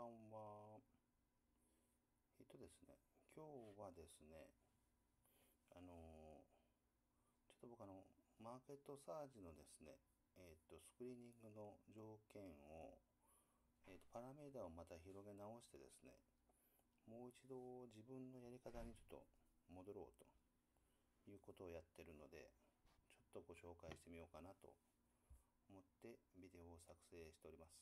ばんは。ですね、今日はですね、あのーちょっと僕マーケットサーチのですね、スクリーニングの条件を、パラメータをまた広げ直してですね、もう一度自分のやり方にちょっと戻ろうということをやってるので、ちょっとご紹介してみようかなと思ってビデオを作成しております。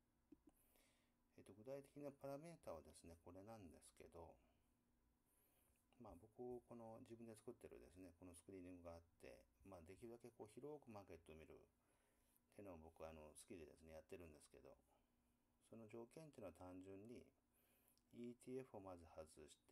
具体的なパラメータはですね、これなんですけど、僕、この自分で作ってるですね、このスクリーニングがあって、できるだけこう広くマーケットを見るっていうのを僕は好きでですね、やってるんですけど、その条件っていうのは単純に ETF をまず外して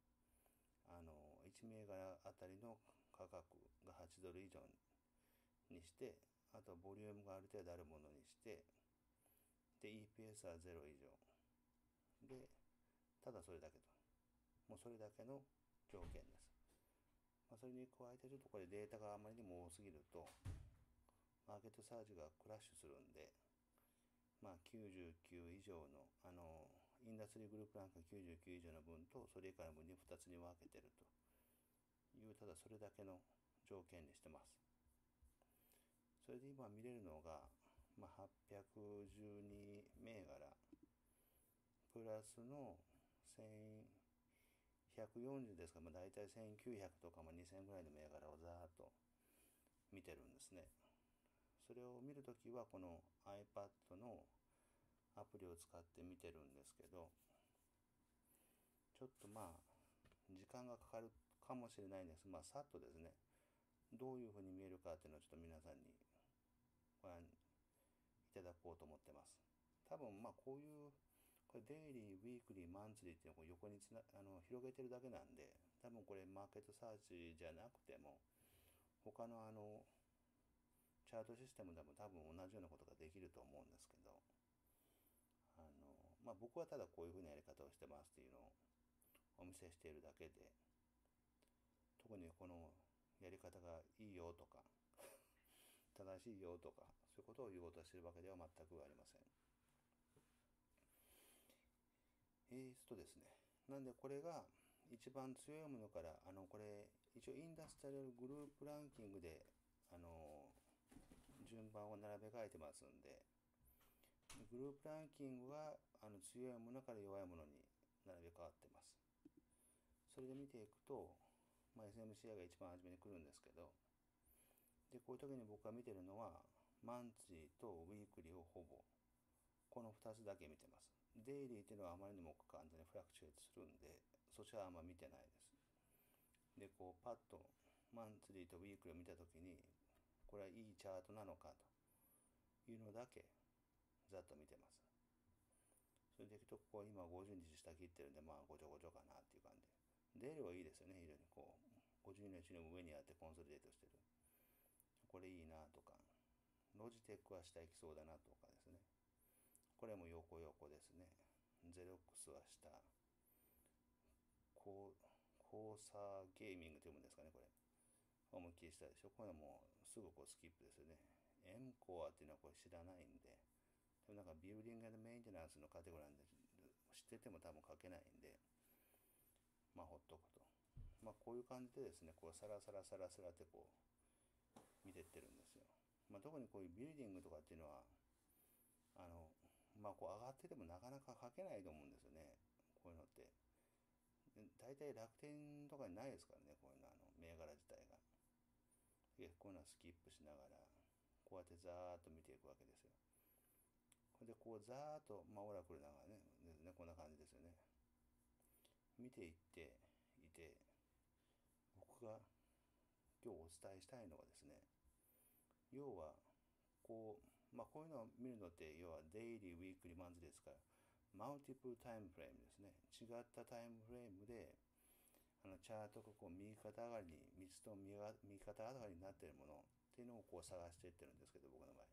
、1銘柄あたりの価格が8ドル以上にして、あとボリュームがある程度あるものにして、で、EPS は0以上。で、ただそれだけと。もうそれだけの条件です。それに加えてちょっとこれデータがあまりにも多すぎると、マーケットサーチがクラッシュするんで、99以上の、インダストリーグループランク99以上の分と、それ以下の分に2つに分けてるという、ただそれだけの条件にしてます。それで今見れるのが、812銘柄、プラスの1140ですから、大体1900とか2000ぐらいの銘柄をざーっと見てるんですね。それを見るときはこの iPad のアプリを使って見てるんですけど、ちょっと時間がかかるかもしれないんです。さっとですね、どういうふうに見えるかっていうのをちょっと皆さんにご覧いただこうと思ってます。多分こういうこれデイリー、ウィークリー、マンツリーっていうのを横に広げてるだけなんで、多分これマーケットサーチじゃなくても他のチャートシステムでも多分同じようなことができると思うんですけど、僕はただこういうふうなやり方をしてますっていうのをお見せしているだけで、特にこのやり方がいいよとか正しいよとかそういうことを言おうとしているわけでは全くありません。ですね、なんでこれが一番強いものから、これ一応インダストリアルグループランキングで順番を並べ替えてますんで、グループランキングは強いものから弱いものに並べ替わってます。それで見ていくと、SMCI が一番初めに来るんですけど、でこういう時に僕が見てるのはマンツリーとウィークリーをほぼこの2つだけ見てます。デイリーっていうのはあまりにも簡単にフラクチュエートするんで、そちらはあんま見てないです。でパッとマンツリーとウィークリーを見た時に、これはいいチャートなのかというのだけざっと見てます。それでいくと、ここ今50日下切ってるんで、ごちょごちょかなっていう感じで。デールはいいですよね、非常に50日の上にあってコンソリデートしてる。これいいなとか、ロジテックは下行きそうだなとかですね。これも横横ですね。ゼロックスは下。コーサーゲーミングと読むんですかね、これ。思いっきり下でしょ。これはもうすぐスキップですよね。エムコアっていうのはこれ知らないんで、でもビルディングメンテナンスのカテゴリーなんで、知ってても多分書けないんで、ほっとくと。こういう感じでですね、サラサラサラサラって見てってるんですよ。特にこういうビルディングとかっていうのは、上がっててもなかなか書けないと思うんですよね。こういうのって。大体楽天とかにないですからね、こういうの銘柄自体が。こういうのはスキップしながら、こうやってザーッと見ていくわけですよ。これでザーッと、オラクルながらね、こんな感じですよね。見ていっていて、僕が今日お伝えしたいのはですね、要はこういうのを見るのって、要はデイリー、ウィークリー、マンズですから、マルティプルタイムフレームですね。違ったタイムフレームでチャートが右肩上がりに、3つとも右肩上がりになっているものっていうのを探していってるんですけど、僕の場合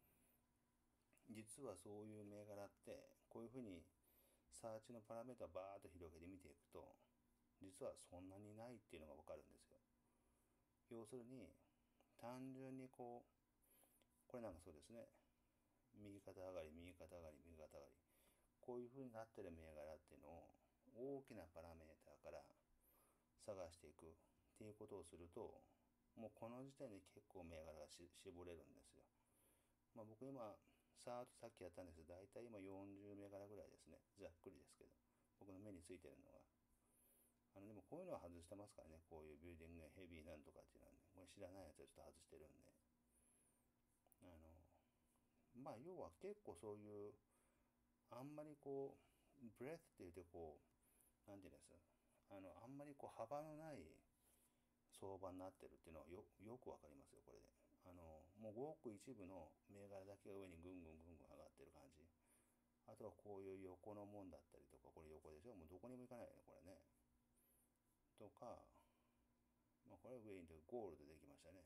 実はそういう銘柄ってこういうふうにサーチのパラメータをバーッと広げて見ていくと、実はそんなにないっていうのが分かるんですよ。要するに単純にこれなんかそうですね、右肩上がり右肩上がり右肩上がり、 こういう風になってる銘柄っていうのを大きなパラメーターから探していくっていうことをすると、もうこの時点で結構銘柄が絞れるんですよ。僕今さっきやったんですけど、大体今40銘柄ぐらいですね。ざっくりですけど、僕の目についてるのが。でもこういうのは外してますからね。こういうビルディングヘビーなんとかっていうのはね、これ知らないやつはちょっと外してるんで。あの要は結構そういうあんまりこうブレスって言ってこうなんていうんです、あんまりこう幅のない相場になってるっていうのはよくわかりますよ、これで。もうごく一部の銘柄だけが上にぐんぐんぐんぐん上がってる感じ。あとはこういう横のもんだったりとか、これ横でしょ、もうどこにも行かないよね、これね。とか、これは上にゴールドできましたね。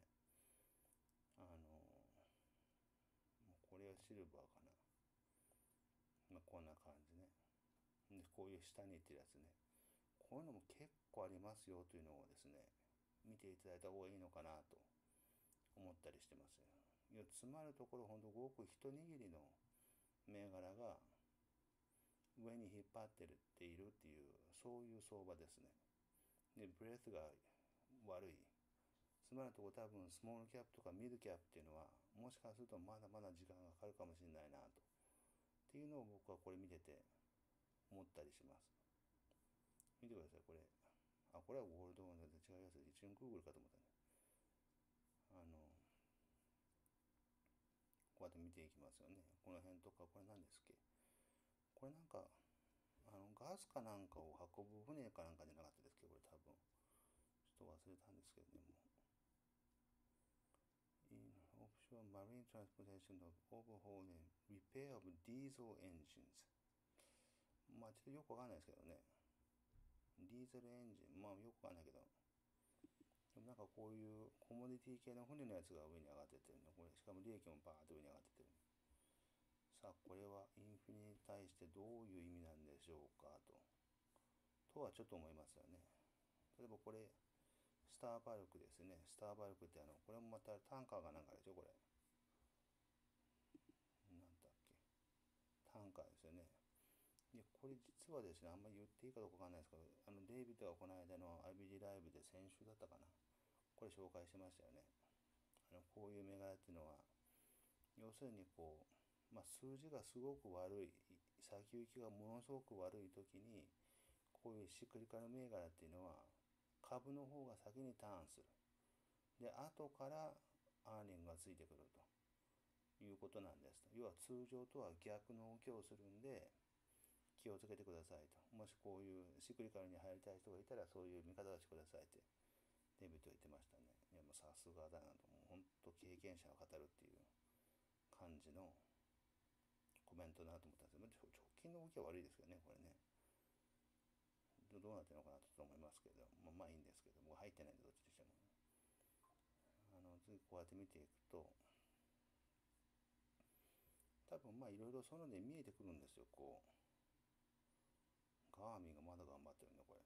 これはシルバーかな。こんな感じね。で、こういう下に行ってるやつね。こういうのも結構ありますよというのをですね、見ていただいた方がいいのかなと思ったりしてますよ。いや、つまるところほんとごく一握りの銘柄が上に引っ張っているっていう、そういう相場ですね。で、ブレスが悪い。つまりのところ多分スモールキャップとかミドキャップっていうのはもしかするとまだまだ時間がかかるかもしれないなと。っていうのを僕はこれ見てて思ったりします。見てください、これ。これはゴールドで違います。一瞬グーグルかと思ったね。こうやって見ていきますよね。この辺とか、これ何ですっけ、これなんか、ガスかなんかを運ぶ船かなんかじゃなかったですけど、これ多分。ちょっと忘れたんですけどね、もう。In offshore marine transportation of overhaul and repair of diesel engines。ちょっとよくわかんないですけどね。ディーゼルエンジン、よくわかんないけど。でもなんかこういうコモディティ系の船のやつが上に上がっててるの。これ、しかも利益もバーッと上に上がっててる。さあ、これはインフレに対してどういう意味なんでしょうかとはちょっと思いますよね。例えばこれ、スターバルクですね。スターバルクってこれもまたタンカーがなんかでしょ、これ。なんだっけ。タンカーですよね。で、これ実はですね、あんまり言っていいかどうかわかんないですけど、デイビッドがこの間の IBD ライブで先週だったかな。これ紹介してましたよね。こういう銘柄っていうのは、要するにこう、数字がすごく悪い、先行きがものすごく悪い時に、こういうシクリカル銘柄っていうのは、株の方が先にターンする。で、後からアーニングがついてくるということなんですと。要は通常とは逆の動きをするんで、気をつけてくださいと。もしこういうシクリカルに入りたい人がいたら、そういう見方をしてくださいって、デビット言ってましたね。いや、もうさすがだなと。もう本当経験者が語るっていう感じのコメントだなと思ったんですけど、直近の動きは悪いですけどね、これね。どうなってるのかなと思いますけど、いいんですけど、僕入ってないんでどっちにしても。次こうやって見ていくと、多分いろいろそので見えてくるんですよ、こう。ガーミンがまだ頑張ってるね、これ。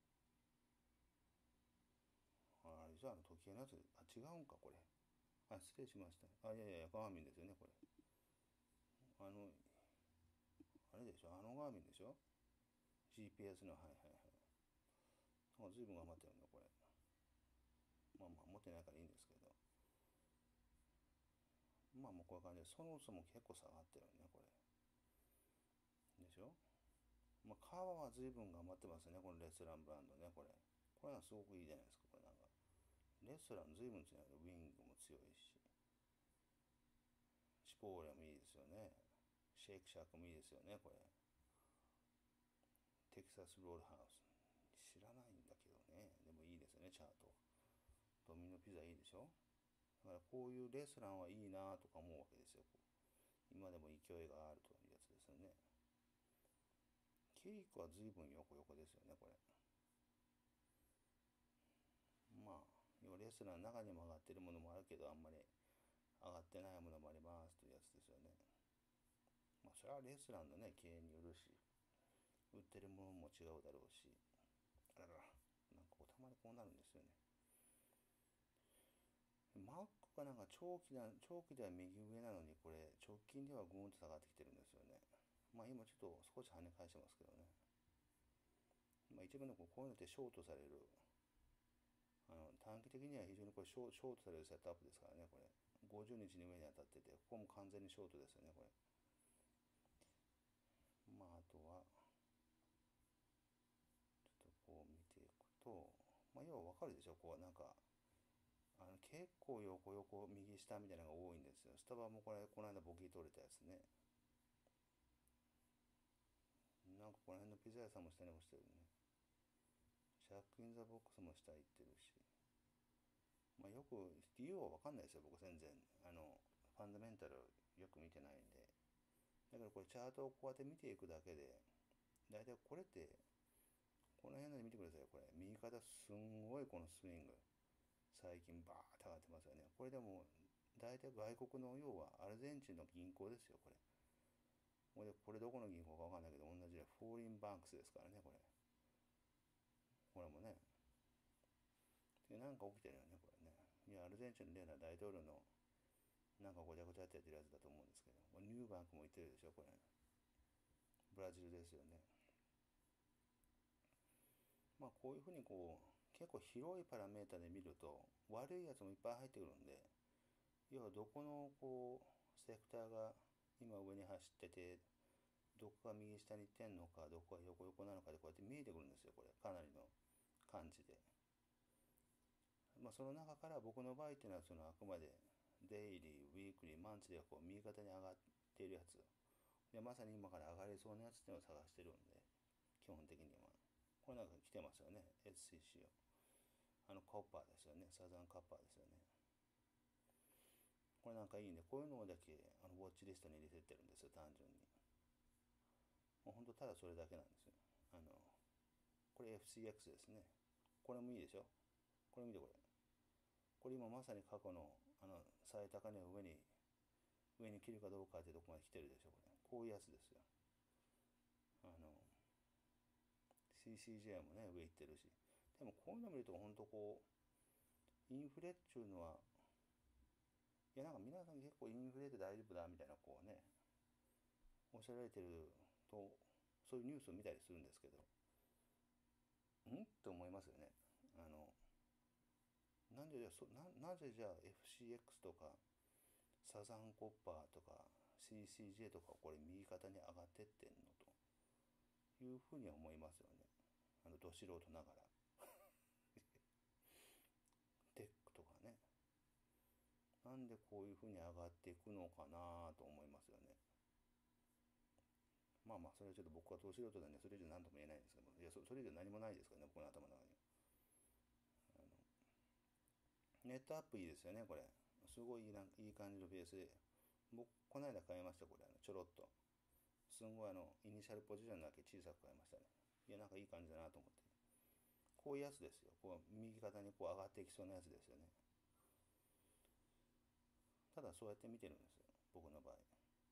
あれじゃあ時計のやつ、違うんか、これ。失礼しました。いやいやいや、ガーミンですよね、これ。あの、あれでしょ、ガーミンでしょ？ GPS の、はいはいはい。随分頑張ってるね、これ。持ってないからいいんですけど。もうこういう感じで、そもそも結構下がってるね、これ。でしょ？カワは随分頑張ってますね、このレストランブランドね、これ。これはすごくいいじゃないですか、これなんか。レストラン随分強い。ウィングも強いし。チポーレもいいですよね。シェイクシャックもいいですよね、これ。テキサスロールハウス。知らないんだけどね。でもいいですよね、チャート。ドミノピザいいでしょ？だからこういうレストランはいいなとか思うわけですよ。今でも勢いがあるというやつですよね。ケイクは随分横横ですよね、これ。要はレストランの中にも上がってるものもあるけど、あんまり上がってないものもありますというやつですよね。それはレストランのね、経営によるし、売ってるものも違うだろうし、あらら、なんかたまにこうなるんですよね。マックがなんか長期では右上なのに、これ直近ではグーンと下がってきてるんですよね。 まあ今ちょっと少し跳ね返してますけどね。まあ一部のこういうのってショートされる、短期的には非常にこれショートされるセットアップですからね、これ。50日に上に当たってて、ここも完全にショートですよね、これ。まああとは、ちょっとこう見ていくと、まあ要はわかるでしょ、こうなんか、結構横横右下みたいなのが多いんですよ。スタバもこの間ボキ取れたやつね。なんかこの辺のピザ屋さんも下に落ちてるね。シャックインザボックスも下行ってるし。まあよく理由は分かんないですよ、僕全然。ファンダメンタルよく見てないんで。だからこれチャートをこうやって見ていくだけで、だいたいこれって、この辺で見てくださいよ、これ。右肩すんごいこのスイング。最近バーって上がってますよね。これでも、だいたい外国の要はアルゼンチンの銀行ですよ、これ。これどこの銀行か分かんないけど、同じでフォーリンバンクスですからね、これ。これもね。で、なんか起きてるよね、これね。いや、アルゼンチンの例の大統領のなんかごちゃごちゃってやってるやつだと思うんですけど、ニューバンクも言ってるでしょ、これ。ブラジルですよね。まあ、こういうふうにこう、結構広いパラメータで見ると、悪いやつもいっぱい入ってくるんで、要はどこのこう、セクターが今上に走ってて、どこが右下に行ってんのか、どこが横横なのかでこうやって見えてくるんですよ、これ。かなりの感じで。まあ、その中から僕の場合っていうのはそのあくまでデイリー、ウィークリー、マンツリーがこう右肩に上がっているやつで、まさに今から上がりそうなやつっていうのを探してるんで、基本的には。これなんか来てますよね、SCC を。コッパーですよね、サザンカッパーですよね。これなんかいいんで、こういうのだけウォッチリストに入れてってるんですよ、単純に。もうほんとただそれだけなんですよ。これ FCX ですね。これもいいでしょ。これ見てこれ。これ今まさに過去の最高値を上に切るかどうかってとこまで来てるでしょ、これ。こういうやつですよ。CCJ もね、上行ってるし。でもこういうの見ると本当こう、インフレっていうのは、いやなんか皆さん結構インフレで大丈夫だみたいなこうね、おっしゃられてると、そういうニュースを見たりするんですけど、んって思いますよね。あの、なぜじゃあ FCX とかサザンコッパーとか CCJ とかこれ右肩に上がってってんのというふうには思いますよね。ど素人ながら。テックとかね。なんでこういうふうに上がっていくのかなと思いますよね。まあまあ、それはちょっと僕はど素人なんで、それ以上何とも言えないんですけども、いや、それ以上何もないですからね、僕の頭の中に。ネットアップいいですよね、これ。すごいいい感じのベースで。僕、この間買いました、これ。ちょろっと。すんごいイニシャルポジションだけ小さく買いましたね。いや、なんかいい感じだなと思って。こういうやつですよ。こう、右肩にこう上がっていきそうなやつですよね。ただそうやって見てるんですよ。僕の場合。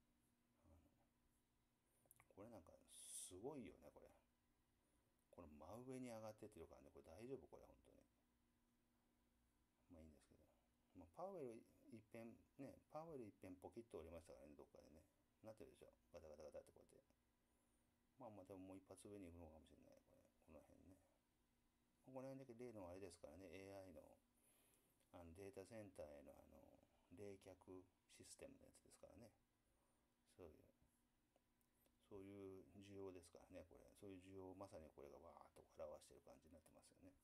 これなんか、すごいよね、これ。これ真上に上がってってるからね、これ大丈夫これ、本当に。まあいいんですけど。まあ、パウエル一遍ポキッと折りましたからね、どっかでね。なってるでしょ。ガタガタガタってこうやって。まあまあでももう一発上に行くのかもしれない、これ。この辺ね。この辺だけ例のあれですからね、AI の、データセンターへの冷却システムのやつですからね。そういう、そういう需要ですからね、これ。そういう需要をまさにこれがわーっと表してる感じになってますよね。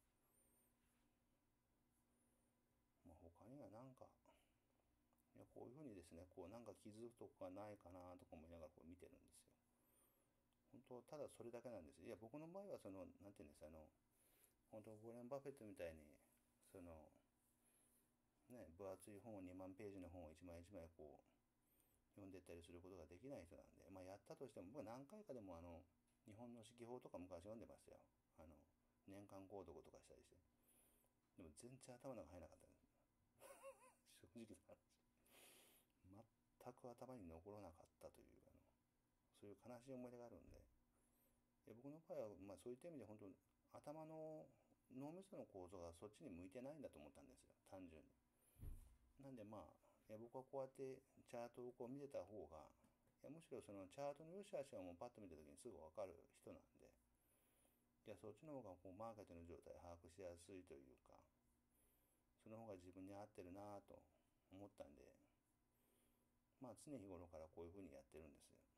まあ、他にはなんか、いやこういうふうにですね、こうなんか気づくとこがないかなとか思いながらこう見てるんですよ。本当、ただそれだけなんです。いや、僕の場合はなんていうんです、本当、ウォーレン・バフェットみたいに、その、ね、分厚い本を2万ページの本を一枚一枚こう、読んでったりすることができない人なんで、まあやったとしても、僕は何回かでも日本の四季報とか昔読んでましたよ。年間購読とかしたりして。でも全然頭の中入らなかったです。正直な話。全く頭に残らなかったという、そういう悲しい思い出があるんで、僕の場合は、まあそういった意味で本当、頭の脳みその構造がそっちに向いてないんだと思ったんですよ、単純に。なんでまあ、僕はこうやってチャートをこう見てた方が、 むしろそのチャートの良し悪しはもうパッと見た時にすぐ分かる人なんで、いやそっちの方がこうマーケットの状態把握しやすいというか、その方が自分に合ってるなと思ったんで、まあ常日頃からこういうふうにやってるんですよ。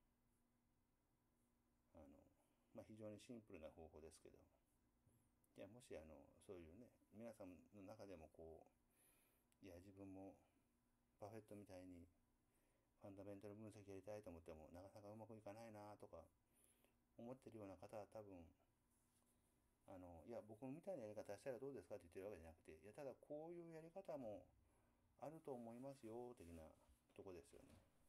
非常にシンプルな方法ですけど、いやもしそういうね、皆さんの中でもこう、いや自分もバフェットみたいにファンダメンタル分析やりたいと思ってもなかなかうまくいかないなとか思ってるような方は多分いや僕みたいなやり方したらどうですかって言ってるわけじゃなくて、いやただこういうやり方もあると思いますよ的なとこですよね。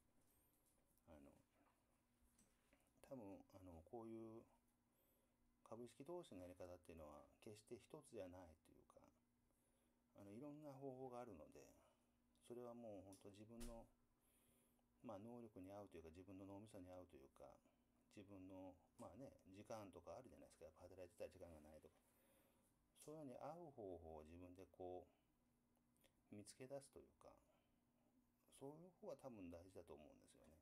多分こういう株式投資のやり方っていうのは決して一つじゃないというか、いろんな方法があるので、それはもう本当自分の、能力に合うというか、自分の脳みそに合うというか、自分の時間とかあるじゃないですか。やっぱ働いてたら時間がないとか、そういうのに合う方法を自分でこう見つけ出すというか、そういう方が多分大事だと思うんですよね。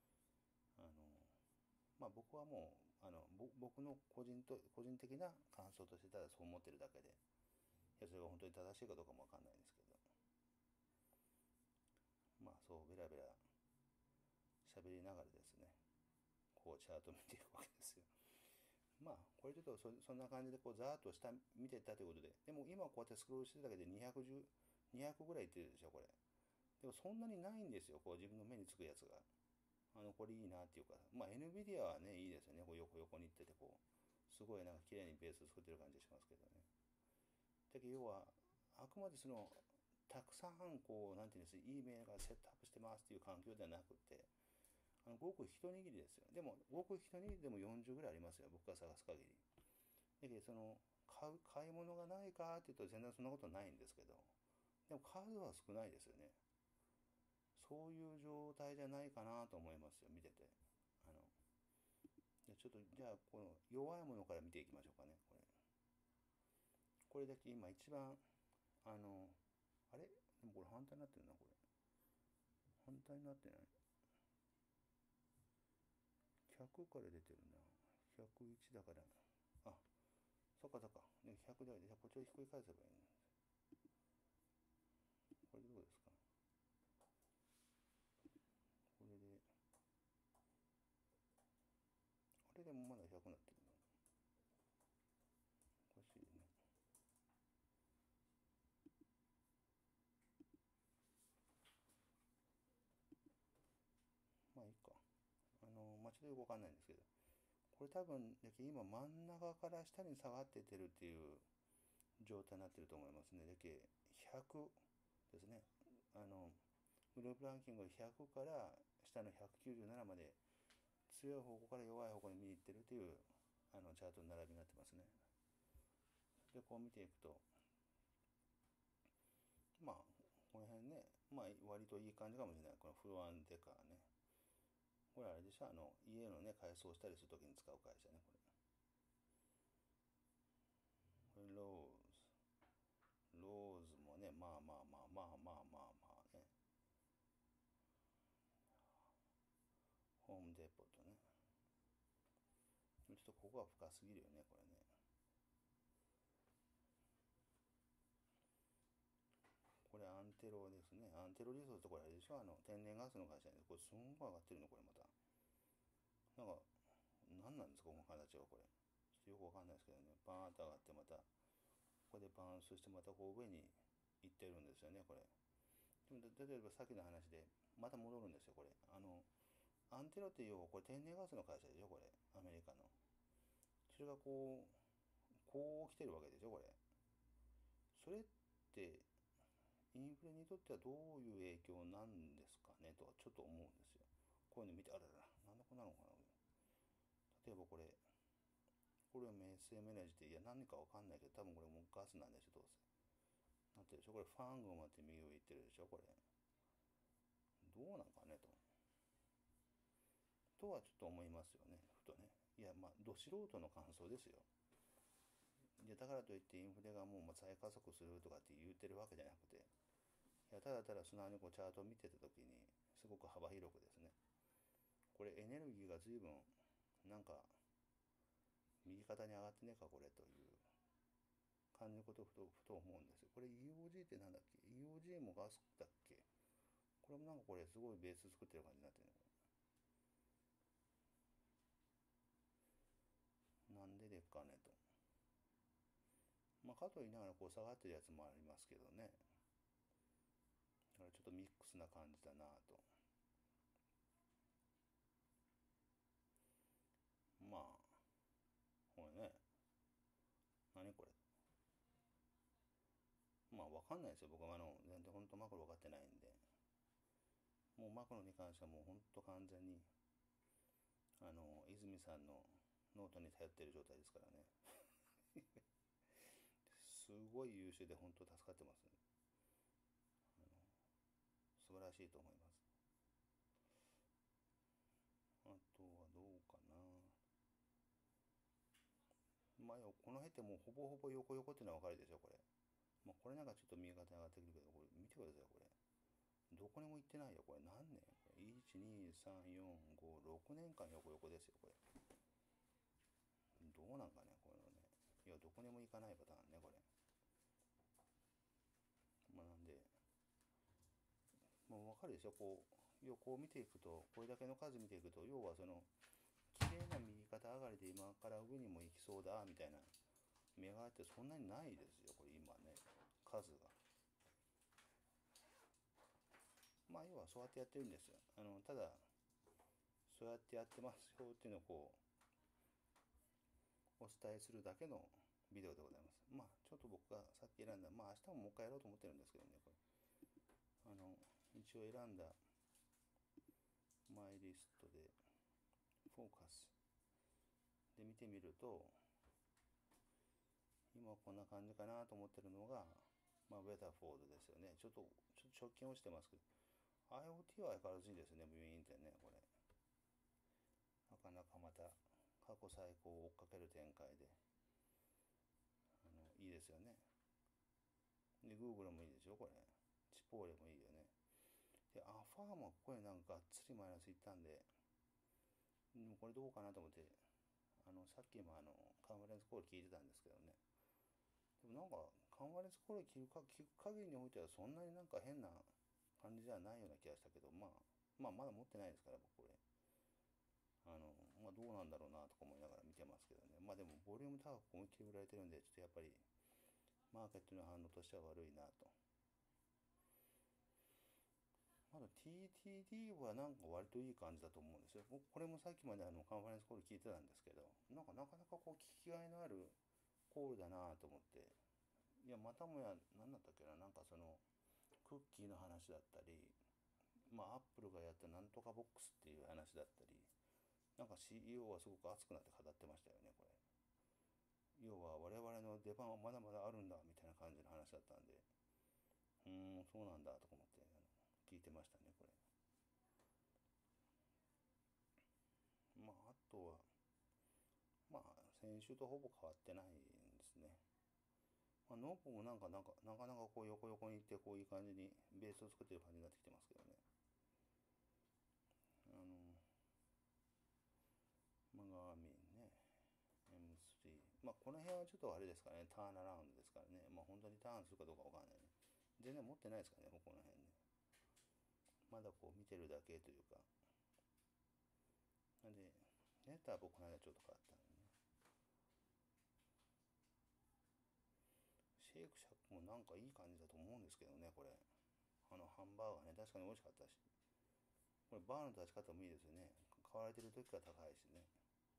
僕はもう僕の個人的な感想としてただそう思ってるだけで、いやそれが本当に正しいかどうかも分かんないですけど、そうベラベラ喋りながらですね、こうチャート見ていくわけですよ。これちょっとそんな感じでこうざーっと下見てったということで、でも今こうやってスクロールしてるだけで200ぐらいいってるでしょこれ。でもそんなにないんですよ、こう自分の目につくやつが。これいいなっていうか、NVIDIA はねいいですよね。こう横に行っててこうすごいなんか綺麗にベース作ってる感じしますけどね。だけど要はあくまでそのたくさんこうなんていうんです、いい銘柄セットアップしてますっていう環境ではなくて、ごく一握りですよ。でもごく一握りでも40ぐらいありますよ、僕が探す限り。だけどその買い物がないかっていうと全然そんなことないんですけど、でも数は少ないですよね。そういう状態じゃないかなと思いますよ、見てて。あのちょっとじゃあこの弱いものから見ていきましょうかね。これだけ今一番あれでもこれ反対になってるな、これ反対になってない。100から出てるな。101だから、あ、そっかそっか、ね、100で、じゃあこっちをひっくり返せばいいね。これでどうですか。これであれでもまだ100になってるな。おかしいね。まあいいか。ちょっとよくわかんないんですけど、これ多分今真ん中から下に下がってってるっていう状態になってると思いますね。100ですね。グループランキングが100から下の197まで強い方向から弱い方向に見に行ってるというチャートの並びになってますね。でこう見ていくと、この辺ね、割といい感じかもしれない。このフロアンデカーね。これあれでしょ、家のね改装したりするときに使う会社ね、これローズもね、ね、ホームデポートね。ちょっとここは深すぎるよね、これね。これアンテロですね。アンテロリソースってこれあれでしょ、天然ガスの会社で、これすんごい上がってるの、これまた。なんか、何なんですか、この形はこれ。ちょっとよくわかんないですけどね。バーンと上がってまた、ここでバウンスしてまたこう上に行ってるんですよね、これ。でも例えばさっきの話で、また戻るんですよ、これ。アンテロって要はこれ天然ガスの会社でしょ、これ。アメリカの。それがこう来てるわけでしょ、これ。それって、インフレにとってはどういう影響なんですかねとはちょっと思うんですよ。こういうの見て、あらら、なんでこんなのかな。例えばこれを SMNG って、いや何かわかんないけど、多分これもうガスなんでしょ、どうせ。なってるでしょ、これファングマって右上行ってるでしょ、これ。どうなんかねとはちょっと思いますよね、ふとね。いや、ど素人の感想ですよ。でだからといってインフレがもう再加速するとかって言ってるわけじゃなくて、いやただただ素直にこうチャートを見てた時にすごく幅広くですね、 これエネルギーが随分なんか右肩に上がってねえかこれという感じのことをふと思うんですよ。これ EOG ってなんだっけ？ EOG もガスだっけ？これもなんかこれすごいベース作ってる感じになってるの。なんででっかねと。まあかと言いながらこう下がってるやつもありますけどね。だからちょっとミックスな感じだなと。まあこれね、何これ。まあわかんないですよ。僕は全然本当マクロ分かってないんで。もうマクロに関してはもう本当完全に泉さんのノートに頼ってる状態ですからね。すごい優秀で本当助かってます、ね。素晴らしいと思います。あとはどうかな。まあこの辺ってもうほぼほぼ横横っていうのは分かるでしょこれ。まあこれなんかちょっと右肩上がってくるけど、これ見てくださいこれ。どこにも行ってないよこれ。何年これ。12345 6年間横横ですよこれ。どうなんかねこれのね。いやどこにも行かないパターンねこれ。まあなんで、まあ、分かるでしょこう。要こう見ていくと、これだけの数見ていくと、要はその綺麗な右肩上がりで今から上にも行きそうだみたいな目があってそんなにないですよこれ今ね、数が。まあ要はそうやってやってるんですよ。ただそうやってやってますよっていうのをこうお伝えするだけのビデオでございます。まあちょっと僕がさっき選んだ、まあ明日ももう一回やろうと思ってるんですけどねこれ。一応選んだマイリストでフォーカスで見てみると、今こんな感じかなと思ってるのが、まあ、ウェザーフォードですよね。ちょっと直近落ちてますけど、IoT は相変わらずいいですね、ビューインってね、これ。なかなかまた過去最高を追っかける展開で、いいですよね。で、Google もいいですよ、これ。チポーレもいいよね。で、アファーもこれなんかがっつりマイナスいったんで、でもこれどうかなと思って、さっきもカンファレンスコール聞いてたんですけどね。でもなんかカンファレンスコール聞く限りにおいてはそんなになんか変な感じじゃないような気がしたけど、まあまだ持ってないですから僕これ。まあどうなんだろうなとか思いながら見てますけどね。まあでもボリューム高く思いっきり売られてるんで、ちょっとやっぱりマーケットの反応としては悪いなと。まだ TTD はなんか割といい感じだと思うんですよ。僕これもさっきまでカンファレンスコール聞いてたんですけど、なんかなかなかこう聞きがいのあるコールだなと思って、いやまたもや何だったっけな、なんかそのクッキーの話だったり、まあアップルがやったなんとかボックスっていう話だったり、なんか CEO はすごく熱くなって語ってましたよねこれ。要は我々の出番はまだまだあるんだみたいな感じの話だったんで、そうなんだとか思って聞いてましたねこれ。まああとはまあ先週とほぼ変わってないんですね。まあ、ノーポもなかなかこう横横に行ってこういい感じにベースを作ってる感じになってきてますけどね。あのまあガーミンね、 M3、 まあこの辺はちょっとあれですかね、ターンアラウンドですからね。まあ本当にターンするかどうかわかんないね。全然持ってないですからねこの辺ね。まだこう見てるだけというか。なんでネタは僕この間ちょっと変わったのね。シェイクシャックもなんかいい感じだと思うんですけどねこれ。ハンバーガーね、確かに美味しかったし、これバーの出し方もいいですよね。買われてる時から高いしね。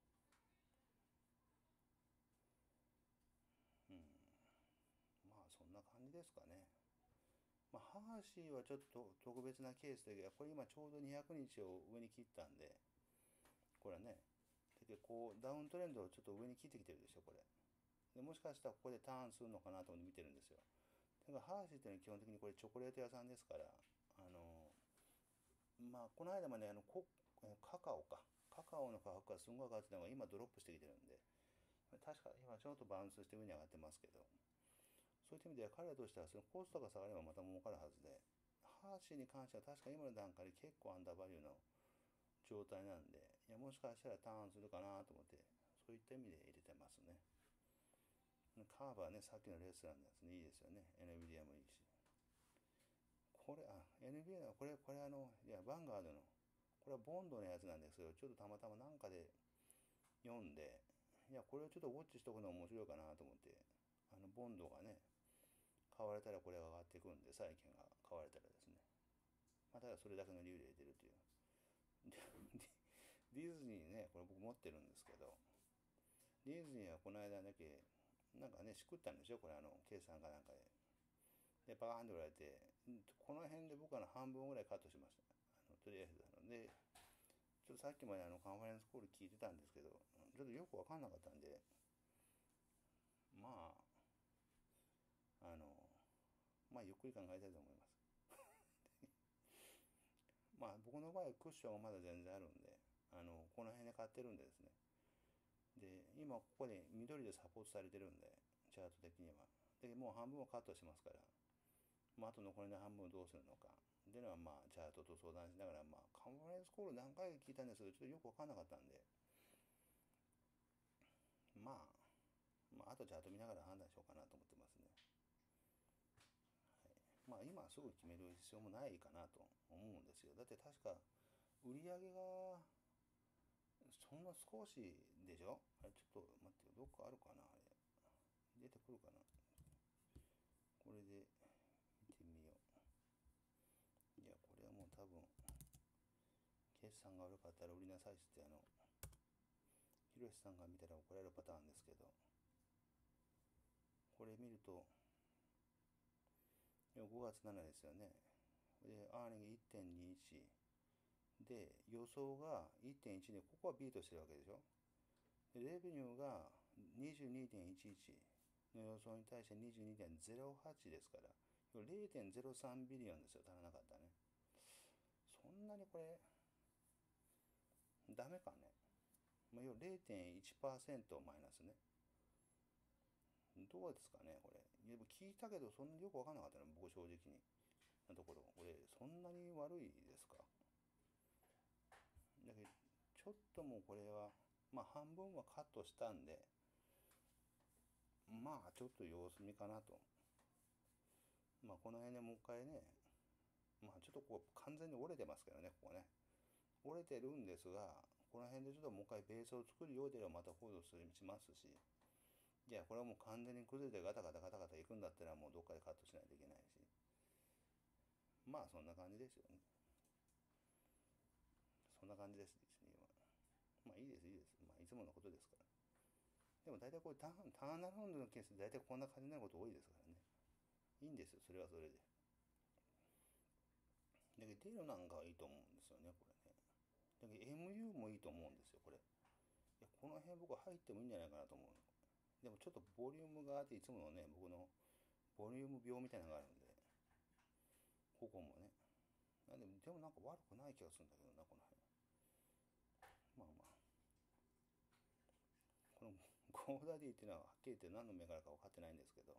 うん、まあそんな感じですかね。まあ、ハーシーはちょっと特別なケースだけど、これ今ちょうど200日を上に切ったんで、これはね、でこうダウントレンドをちょっと上に切ってきてるでしょこれ。でもしかしたらここでターンするのかなと思って見てるんですよ。だからハーシーっていうのは基本的にこれチョコレート屋さんですから、まあこの間までカカオか、カカオの価格がすんごい上がってたのが今ドロップしてきてるんで、確か今ちょっとバウンスして上に上がってますけど、そういった意味では彼らとしてはそのコストが下がればまた儲かるはずで、ハーシーに関しては確か今の段階で結構アンダーバリューの状態なんで、いやもしかしたらターンするかなと思って、そういった意味で入れてますね。カーブはね、さっきのレストランのやつね、いいですよね。NVIDIA もいいし。これ、NVIDIA これいや、ヴァンガードの、これはボンドのやつなんですけど、ちょっとたまたまなんかで読んで、いや、これをちょっとウォッチしとくの面白いかなと思って、ボンドがね、買われたらこれが上がっていくんで、債券が買われたらですね。まあ、ただそれだけの理由で入れてるという。ディズニーね、これ僕持ってるんですけど、ディズニーはこの間だけ、なんかね、しくったんですよ、これ計算かなんかで。で、バーンと売られて、この辺で僕は半分ぐらいカットしました。とりあえずで、ちょっとさっきまでカンファレンスコール聞いてたんですけど、ちょっとよくわかんなかったんで、まあ、まあ、ゆっくり考えたいと思います。まあ、僕の場合はクッションはまだ全然あるんで、この辺で買ってるんでですね。で、今ここで緑でサポートされてるんで、チャート的には。で、もう半分はカットしますから、まあ、あと残りの半分をどうするのか。っていうのは、まあ、チャートと相談しながら、まあ、カンファレンスコール何回か聞いたんですけど、ちょっとよくわかんなかったんで、まあ、あとチャート見ながら判断しようかなと思ってますね。まあ、今すぐ決める必要もないかなと思うんですよ。だって確か、売り上げが、そんな少しでしょ。あれ、ちょっと待ってよ。どっかあるかなあれ。出てくるかな。これで見てみよう。いや、これはもう多分、決算が悪かったら売りなさいってひろしさんが見たら怒られるパターンですけど、これ見ると、5月7ですよね。で、アーニング1.21。で、予想が1.1で、ここはビートしてるわけでしょ。で、レベニューが22.11の予想に対して22.08ですから、0.03ビリオンですよ、足らなかったね。そんなにこれ、ダメかね。まあ、要は 0.1% マイナスね。どうですかね、これ。でも聞いたけど、そんなによくわかんなかったの、僕正直に。なところ、これ、そんなに悪いですか。だけど、ちょっともうこれは、まあ半分はカットしたんで、まあちょっと様子見かなと。まあこの辺でもう一回ね、まあちょっとこう完全に折れてますけどね、ここね。折れてるんですが、この辺でちょっともう一回ベースを作るようであればまたフォローしますし、いや、これはもう完全に崩れてガタガタガタガタいくんだったらもうどっかでカットしないといけないし、まあそんな感じですよね。そんな感じですね、今。まあいいです、いいです。まあいつものことですから。でも大体こうターンアラウンドのケースで大体こんな感じになること多いですからね。いいんですよ、それはそれで。だけど、テールなんかはいいと思うんですよね、これね。だけど、MU もいいと思うんですよ、これ。いや、この辺僕は入ってもいいんじゃないかなと思うの。でもちょっとボリュームがあって、いつものね、僕のボリューム病みたいなのがあるんで、ここもね。でもなんか悪くない気がするんだけどな、この辺。まあまあ。このゴーダディっていうのははっきり言って何の銘柄か分かってないんですけど、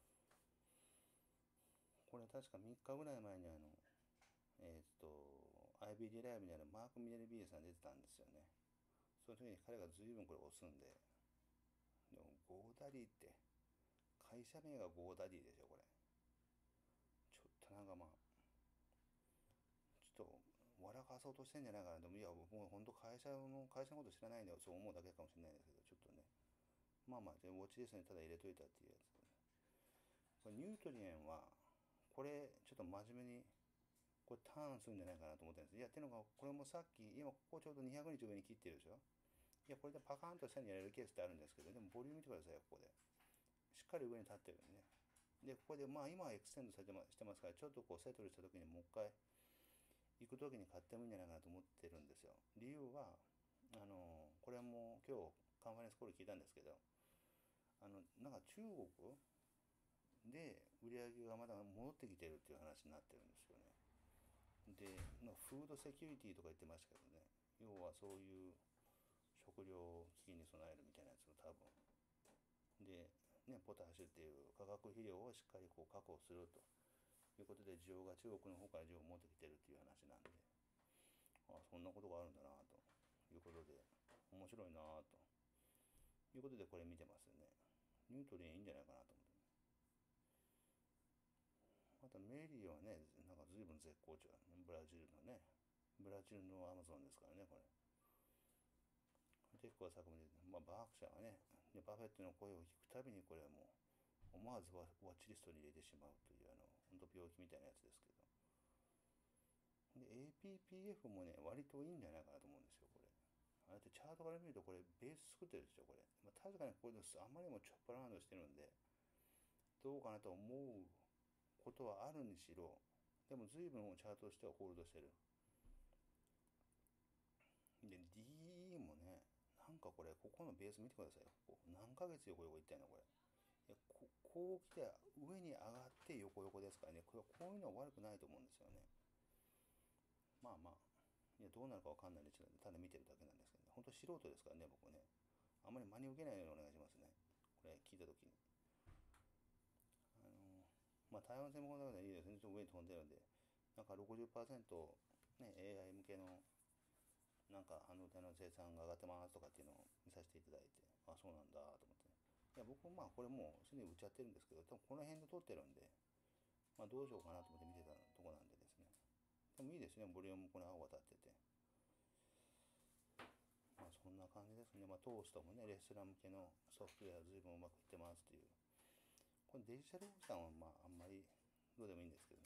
これ確か3日ぐらい前にIBD ライブにマーク・ミネルビーさん出てたんですよね。その時に彼が随分これ押すんで、でもゴーダディって、会社名がゴーダディでしょ、これ。ちょっとなんかまあ、ちょっと笑かそうとしてんじゃないかな。でもいや、もう本当会社のこと知らないんで、そう思うだけかもしれないですけど、ちょっとね。まあまあ、ウォッチですね、ただ入れといたっていうやつ。これニュートリエンは、これちょっと真面目にこれターンするんじゃないかなと思ってるんです。いや、っていうのが、これもさっき、今ここちょうど200日上に切ってるでしょ。いや、これでパカーンと下にやれるケースってあるんですけど、でもボリューム見てくださいよ、ここで。しっかり上に立ってるんでね。で、ここで、まあ今はエクステンドしてますから、ちょっとこうセトルした時にもう一回、行く時に買ってもいいんじゃないかなと思ってるんですよ。理由は、これはもう今日カンファレンスコール聞いたんですけど、なんか中国で売り上げがまだ戻ってきてるっていう話になってるんですよね。で、フードセキュリティとか言ってましたけどね、要はそういう食料危機に備えるみたいなやつを多分。で、ね、ポタッシュっていう化学肥料をしっかりこう確保するということで、需要が中国の方から需要を持ってきてるっていう話なんで、 あ、そんなことがあるんだなということで、面白いなということでこれ見てますよね。ニュートリンいいんじゃないかなと思って。またメリーはね、なんか随分絶好調。ブラジルのね、ブラジルのアマゾンですからね、これ。結構作品で、バークシャーがね、バフェットの声を聞くたびにこれはもう、思わずワッチリストに入れてしまうという、本当病気みたいなやつですけど。で、APPF もね、割といいんじゃないかなと思うんですよ、これ。あれってチャートから見るとこれベース作ってるでしょ、これ。確かにこれあんまりにもチョップラウンドしてるんで、どうかなと思うことはあるにしろ、でも随分チャートとしてはホールドしてる。で、D もね、なんかこれ、ここのベース見てくださいよ。ここ何ヶ月横横いったんやこれ。いやこう来て上に上がって横横ですからね、こういうのは悪くないと思うんですよね。まあまあ、いやどうなるかわかんないで、ただ見てるだけなんですけどね。本当素人ですからね、僕ね。あんまり真に受けないようにお願いしますね。これ聞いたときに。あの台湾戦もこんなことはいいですね。ちょっと上に飛んでるんで、なんか60%、ね、AI 向けのなんか半導体の生産が上がってますとかっていうのを見させていただいて、あ、そうなんだと思ってね。いや、僕もこれもうすでに売っちゃってるんですけど、多分この辺で撮ってるんで、どうしようかなと思って見てたとこなんでですね。でもいいですね、ボリュームこの青が立ってて。そんな感じですね。トーストもね、レストラン向けのソフトウェア随分うまくいってますっていう。これデジタルオーシャンはあんまりどうでもいいんですけどね。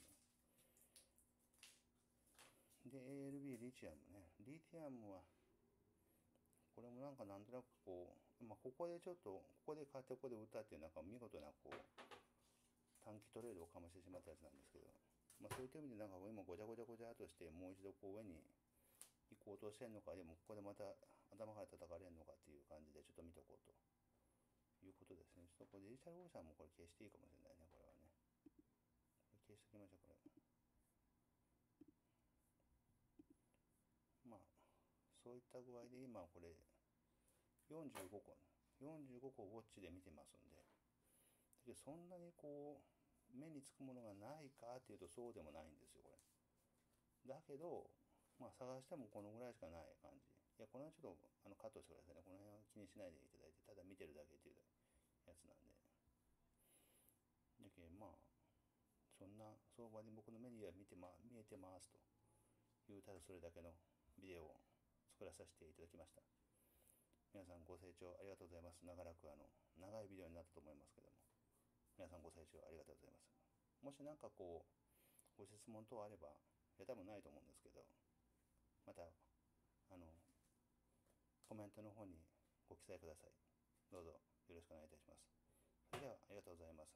で、ALB リチアムね。リチアムは、これもなんかなんとなくここでちょっと、ここで買ってここで売ったっていうなんか見事な短期トレードをかましてしまったやつなんですけど、そういった意味でなんか今ごちゃごちゃごちゃとしてもう一度上に行こうとしてんのか、でもここでまた頭から叩かれるのかっていう感じでちょっと見とこうということですね。ちょっとこれデジタルオーシャンもこれ消していいかもしれないね、これはね。これ消しておきましょう、これ。そういった具合で今これ45個、45個ウォッチで見てますんで、だけどそんなに目につくものがないかっていうとそうでもないんですよ、これ。だけど、探してもこのぐらいしかない感じ。いや、この辺はちょっとカットしてくださいね。この辺は気にしないでいただいて、ただ見てるだけっていうやつなんで。だけどそんな相場で僕の目には見えてますという、ただそれだけのビデオを作らさせていただきました。皆さんご清聴ありがとうございます。長らく長いビデオになったと思いますけども、皆さんご清聴ありがとうございます。もし何かご質問等あれば、いや多分ないと思うんですけど、またコメントの方にご記載ください。どうぞよろしくお願いいたします。それではありがとうございます。